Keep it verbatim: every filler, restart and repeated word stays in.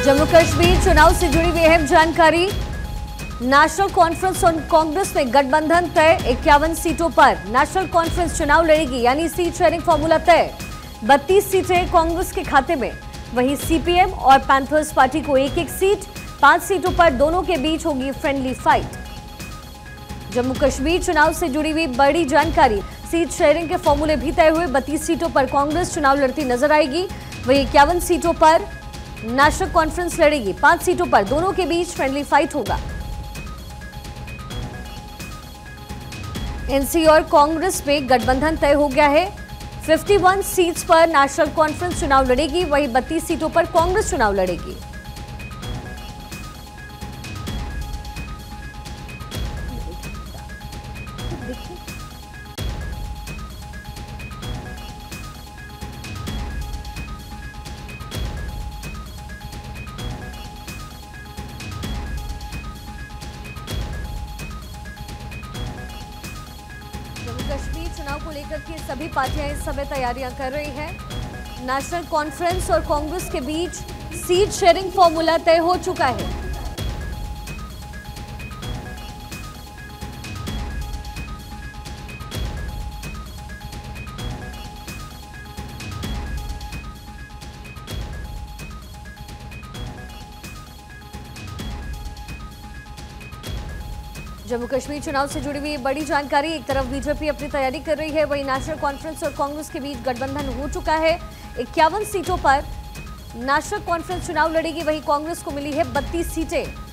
जम्मू कश्मीर चुनाव से जुड़ी हुई अहम जानकारी। नेशनल कॉन्फ्रेंस और कांग्रेस में गठबंधन तय। इक्यावन सीटों पर नेशनल कॉन्फ्रेंस चुनाव लड़ेगी, यानी सीट शेयरिंग फॉर्मूला तय। बत्तीस सीटें कांग्रेस के खाते में, वहीं सीपीएम और पैंथर्स पार्टी को एक एक सीट। पांच सीटों पर दोनों के बीच होगी फ्रेंडली फाइट। जम्मू कश्मीर चुनाव से जुड़ी हुई बड़ी जानकारी। सीट शेयरिंग के फॉर्मूले भी तय हुए। बत्तीस सीटों पर कांग्रेस चुनाव लड़ती नजर आएगी, वहीं इक्यावन सीटों पर नेशनल कॉन्फ्रेंस लड़ेगी। पांच सीटों पर दोनों के बीच फ्रेंडली फाइट होगा। एनसी और कांग्रेस में गठबंधन तय हो गया है। इक्यावन सीट्स पर नेशनल कॉन्फ्रेंस चुनाव लड़ेगी, वहीं बत्तीस सीटों पर कांग्रेस चुनाव लड़ेगी। जम्मू कश्मीर चुनाव को लेकर के सभी पार्टियां इस समय तैयारियां कर रही हैं। नेशनल कॉन्फ्रेंस और कांग्रेस के बीच सीट शेयरिंग फॉर्मूला तय हो चुका है। जम्मू कश्मीर चुनाव से जुड़ी हुई बड़ी जानकारी। एक तरफ बीजेपी अपनी तैयारी कर रही है, वहीं नेशनल कॉन्फ्रेंस और कांग्रेस के बीच गठबंधन हो चुका है। इक्यावन सीटों पर नेशनल कॉन्फ्रेंस चुनाव लड़ेगी, वहीं कांग्रेस को मिली है बत्तीस सीटें।